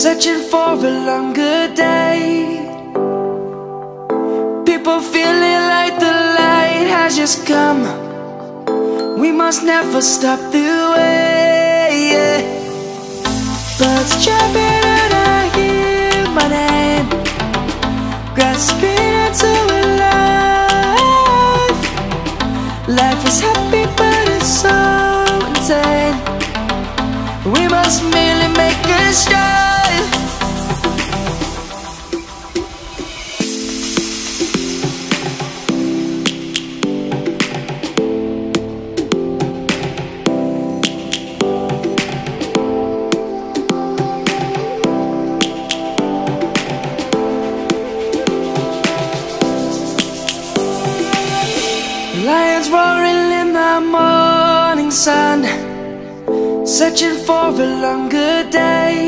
searching for a longer day. People feeling like the light has just come. We must never stop the way, yeah. Birds chirping and I hear my name, grasping into a life. Life is happy but it's so insane. We must merely make a start. Lions roaring in the morning sun, searching for a longer day.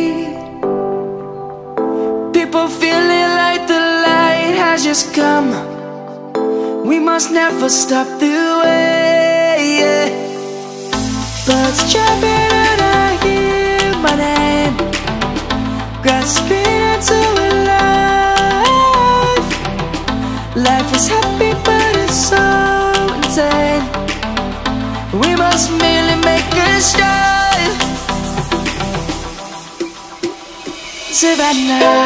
People feeling like the light has just come. We must never stop the way, yeah. Birds chirping and I hear my name, grasping into a life. Life is happy but it's so insane. We must merely make a start. Savannah,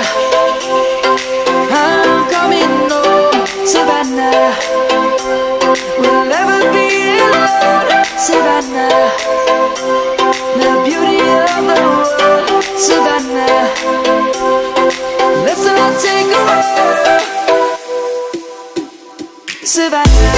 I'm coming home. Savannah, we'll never be alone. Savannah, the beauty of the world. Savannah, let's all take a walk. Savannah.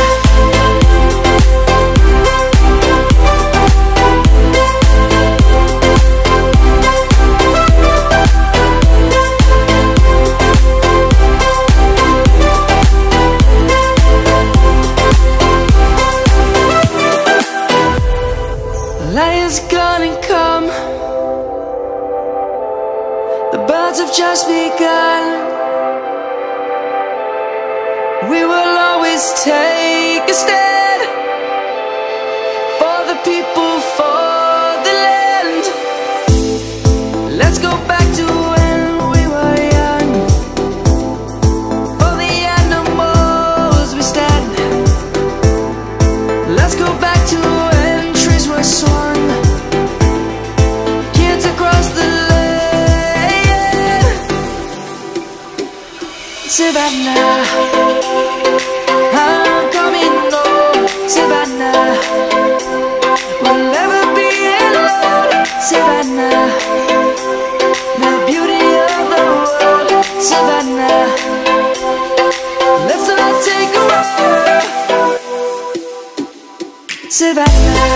Lions gonna come. The birds have just begun. We will always take a stand for the people, for the land. Let's go back to when we were young. For the animals we stand. Let's go back to when trees were swung, kids across the land. Savannah, I'm coming home. Savannah, we'll never be alone. Savannah, the beauty of the world. Savannah, let's all take a walk. Savannah,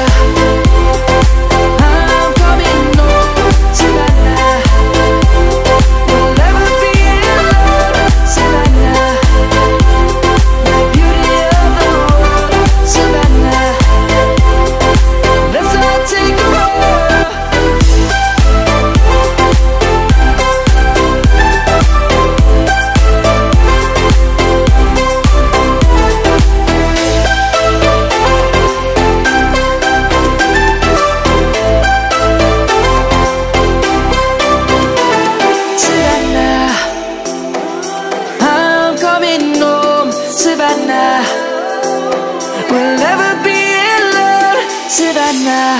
I'm coming home. Savannah, we'll never be alone. Savannah, the beauty of the world. Savannah, let's all take a walk. Savannah, we'll never be alone. Savannah.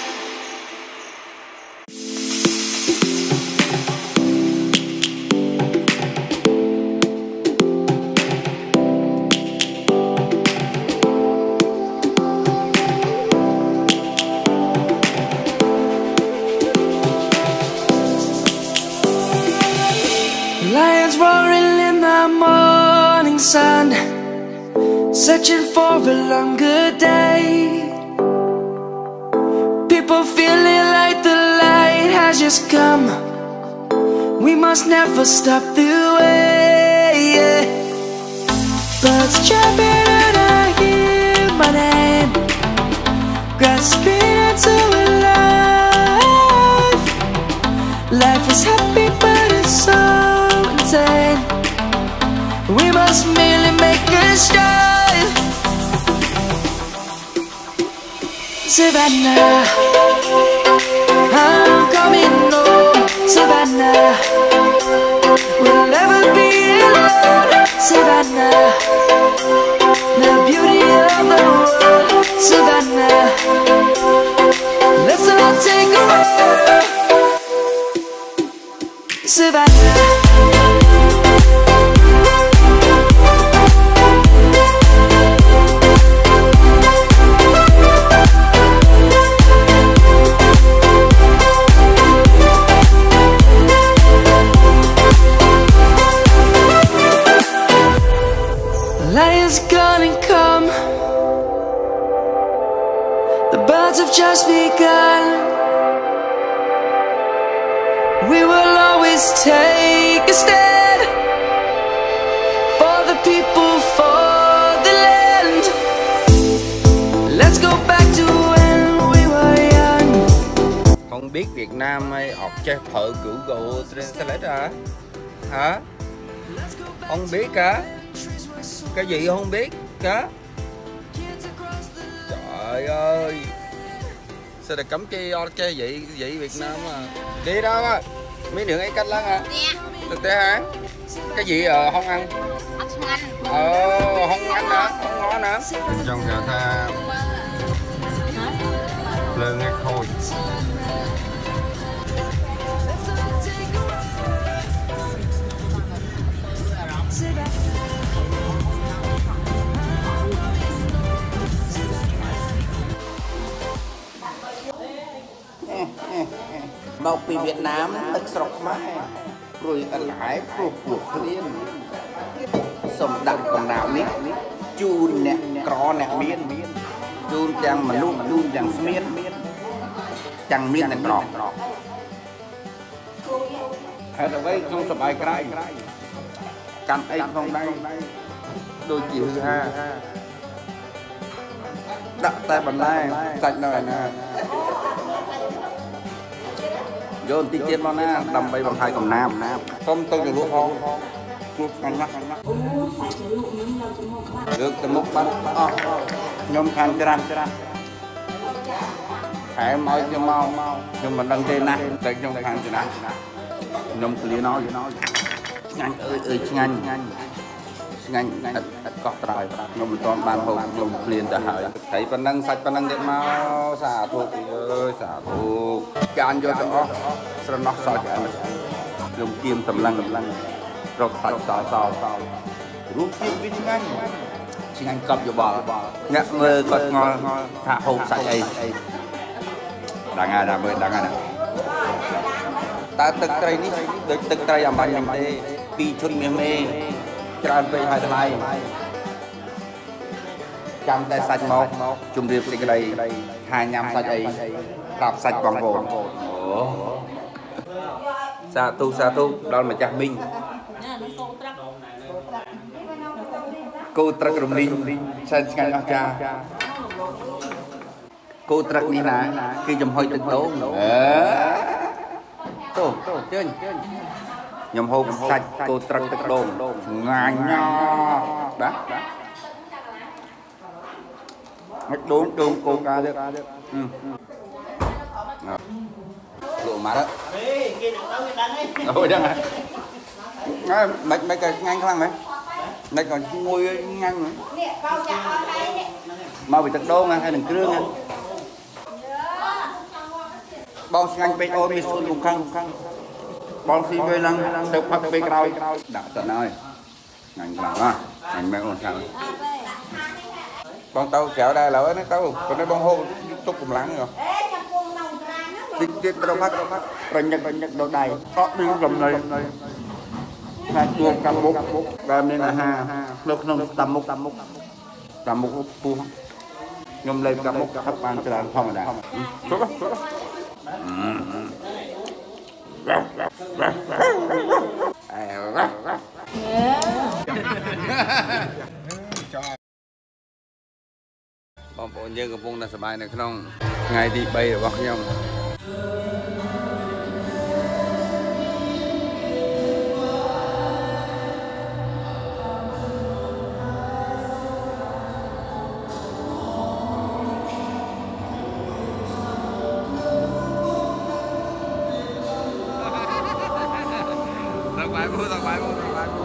Lions roaring in the morning sun, searching for a longer day. People feeling like the light has just come. We must never stop the way, yeah. Birds chirping and I hear my name, grasping into a life. Life is happy but it's so insane. We must merely make a start. Savannah, I'm coming home. Savannah, just begun. We will always take a stand for the people, for the land. Let's go back to when we were young. Không biết Việt Nam hay học chơi thợ cửu gụ translate hả? Hả? Không biết cả? Cái gì không biết cả? Trời ơi, sao lại cấm cái vị Việt Nam à? Đi đâu á? Mấy đường ấy cách lắm hả? Thực tế hả? Cái gì không ăn? Không ăn. Không ăn hả? Không ngon hả? Trong gà tha lơ nghe khôi. MộtពីViệt Nam ទឹកស្រុកខ្មែរព្រួយអន្លែព្រោះព្រោះគ្រៀនសូមដាក់កំណៅនេះជូនអ្នកក្រអ្នកមានជូនទាំងមនុស្សជូនទាំងស្មៀនទាំងមានទាំងក្រហើយអ្វីក្នុងសបាយក្រៃកាន់អីក្នុងដៃដូចជាហឺហាដាក់តែបន្លែសាច់នៅឯណាយកទីទៀតមកណាដើម្បីបង្ហាញកំណាមសុំទៅជលក់ផងជួបខាងណាស់លើកទៅមុខបាត់អស់ខ្ញុំខាងច្រាស់ខែមកខ្ញុំមកខ្ញុំមិនដឹងទេណាតែខ្ញុំខាងច្រាស់ខ្ញុំឃ្លានឲ្យឆ្ងាញ់អើយឆ្ងាញ់ឆ្ងាញ់ឥតកោះត្រៃខ្ញុំមិនទាន់បានហូបខ្ញុំឃ្លានទៅហើយត្រីប៉ុណ្ណឹងសាច់ប៉ុណ្ណឹងទៀតមកសាធុអើយសាធុចានយកទៅអស់ស្រណោះសល់ច្រើនខ្ញុំគៀមសម្លឹងរកសាច់សល់រូបភាពវាឆ្ងាញ់កប់យោបល់អ្នកមើលគាត់ងល់ថាហូបសាច់អីដឹងហើយដល់មើលដឹងហើយតើទឹកត្រីនេះដូចទឹកត្រីអំបញ្ញទេពីឈុនមេច្រើនពេកហើយថ្លៃចាំតែសាច់មកជម្រាបសេចក្តីថាញ៉ាំសាច់អីប្រាប់សាច់បងប្អូនសាធុដល់ម្ចាស់មីងគោត្រឹករំលីងសែនឆ្ងាញ់អស្ចារ្យគោត្រឹកនេះណាគឺចំហុយទឹកដូងទៅជើញខ្ញុំហូបសាច់គោត្រឹកទឹកដូងឆ្ងាញ់ណាស់បាទមិនដូងគោកាទៀតលោកមកđóគេនឹងទៅវាដឹងហីអូយដឹងហ៎មិនក៏ងាញ់ខ្លាំងហ៎មិនក៏ងុយងាញ់នេះបោចាក់អស់ហើយនេះមកពីទឹកដូងហើយនឹងគ្រឿងបងឆ្ងាញ់ពេកអូនមានស្អួនរំខាំងបងស៊ីពេលឡើងទៅផឹកពេលក្រោយដាក់សិនហើយងាញ់ខ្លាំងណាស់ងាញ់មែនអូនខាងបងទៅក្រៅដែរឡើយទៅប៉ុន្តែបងហូបទុកកម្លាំងហ៎តិចទៀតត្រូវផឹកប្រញឹកដល់ដៃអត់ដឹងកំណៃថាជួបកម្មមុខដែលមានអាហារនៅក្នុងតាមមុខពោះខ្ញុំលេបកម្មមុខផឹកបានច្រើនធម្មតាជុកបងប្អូនយើងកំពុងតែសប្បាយនៅក្នុងថ្ងៃទី3របស់ខ្ញុំTặng bài mua